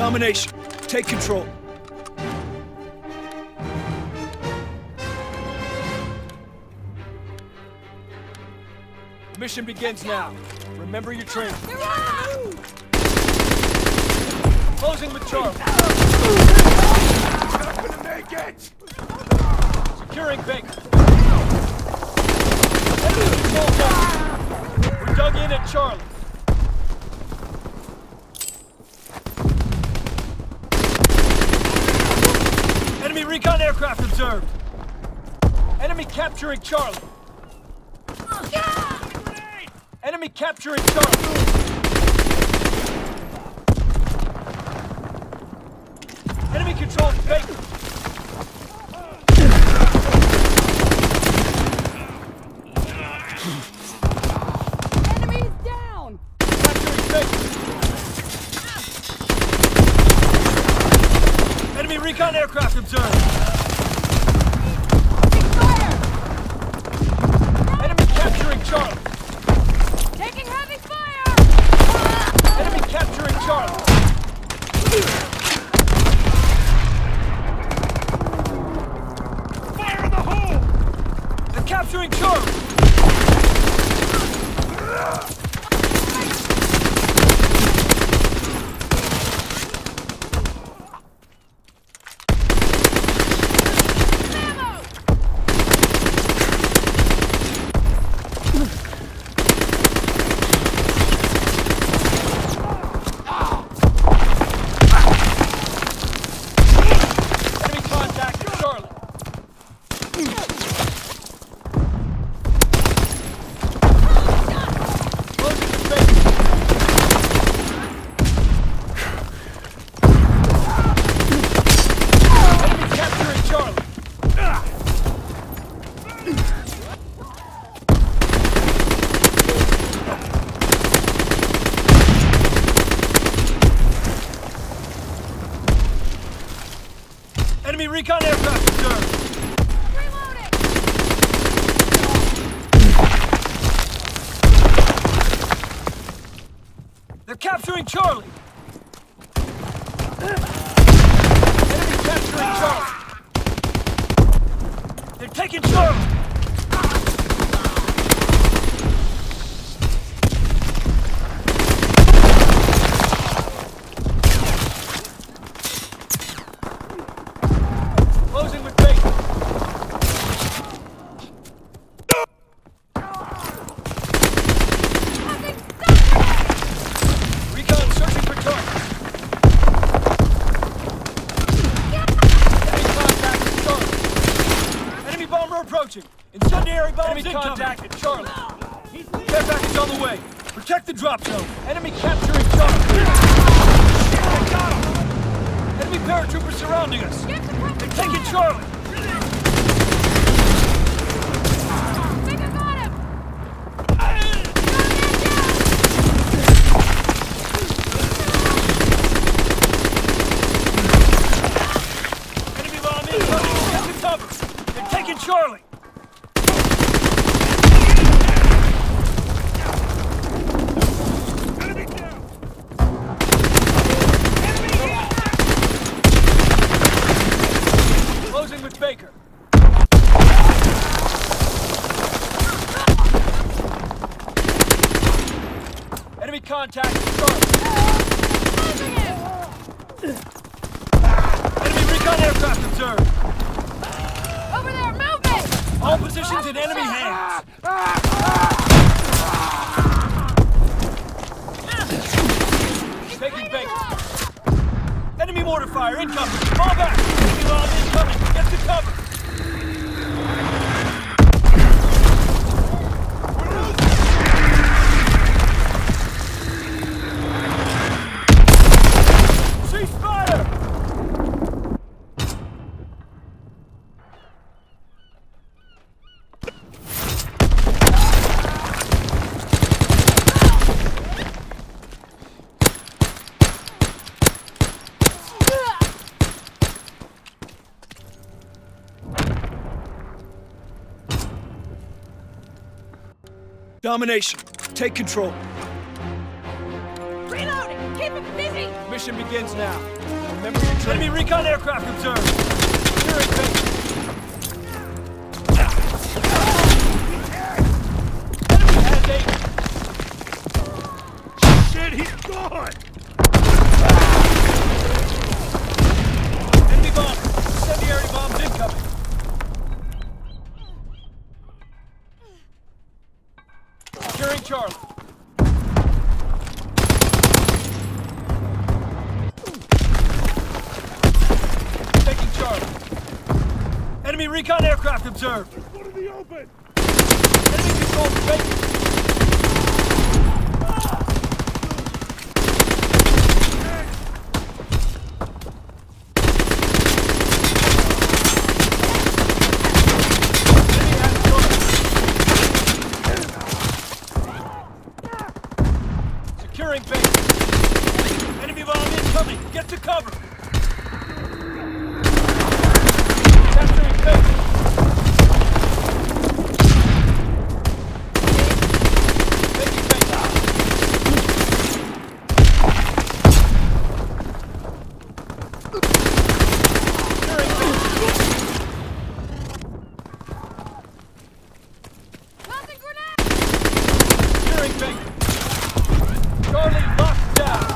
Domination. Take control. The mission begins now. Remember your training. Closing with Charlie. Not gonna make it! Securing Baker. Enemy control down. We're dug in at Charlie. Enemy recon aircraft observed. Enemy capturing Charlie. Enemy capturing Charlie. Enemy controls Baker. Enemies down! Capturing Baker. Enemy recon aircraft observed. Taking fire! Enemy capturing Charlie. Taking heavy fire! Enemy capturing Charlie. Fire in the hole! They're capturing Charlie. Enemy contact at Charlie. Closing the Baker. Enemy capturing Charlie. Enemy recon aircraft observed. Reloading! They're capturing Charlie. Enemy capturing Charlie. They're taking Charlie. Closing with Baker. Recon searching for targets. Enemy contact at Charlie. Enemy bomber approaching. Incendiary bombs incoming. Enemy contact at Charlie. Care package on the way. Protect the drop zone. Enemy capturing Charlie. Enemy paratroopers surrounding us. They're taking Charlie. Think I got him! Enemy bomb incoming. Get to cover. They're taking Charlie. Enemy down! Closing with Baker. Enemy contact at Charlie. Enemy recon aircraft observed. Over there, movement! All positions in enemy hands. Taking Baker. Enemy mortar fire incoming. Fall back. Enemy bomb incoming. Get to cover. Cease fire. Domination. Take control. Reloading! Keep him busy! mission begins now. Remember your training. Enemy recon aircraft observed. Securing base. Enemy has aim. Shit, he's gone! Enemy bomb. Incendiary bombs incoming. Securing Charlie. Taking Charlie. Enemy recon aircraft observed. Let's go to the open! Enemy controlled base. Enemy has Charlie. Securing base. Enemy bomb incoming. Get to cover. Capturing base. Taking base. Securing base. Tossing grenade! Securing base. Charlie locked down.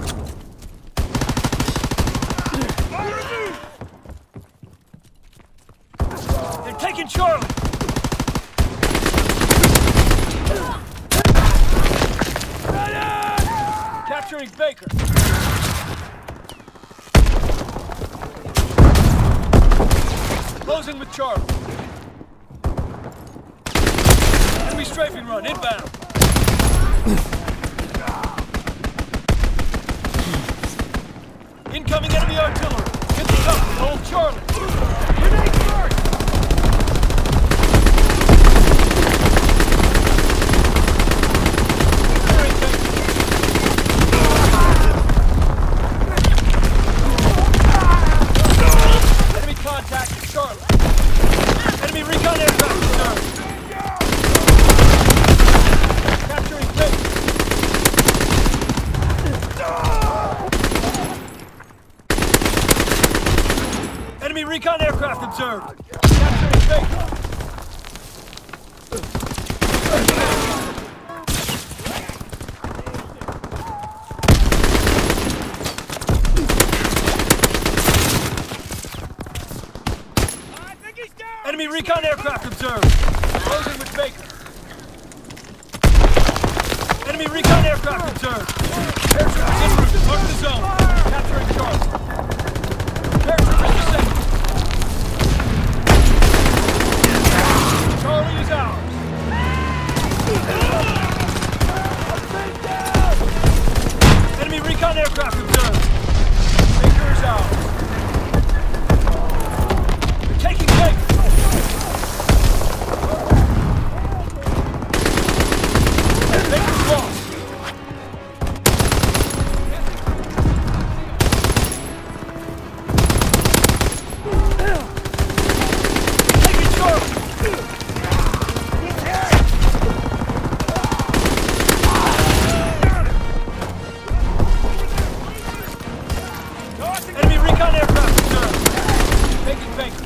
They're taking Charlie. Capturing Baker. Closing with Charlie. Enemy strafing run inbound. Incoming enemy artillery. Get the cover. Hold Charlie. Grenade first. Securing base. Enemy contact at Charlie. Enemy recon aircraft observed. Capturing base. Enemy recon aircraft observed. Capturing base. I think he's down! Enemy recon aircraft observed. Closing with Baker. Enemy recon aircraft observed. Paratroopers en route. Mark the zone. Capturing Charlie. Paratroopers descending. Charlie is ours. Enemy recon aircraft observed. Baker is ours. They're taking Baker. Baker's lost. Taking Charlie. Enemy recon aircraft observed. Taking Baker.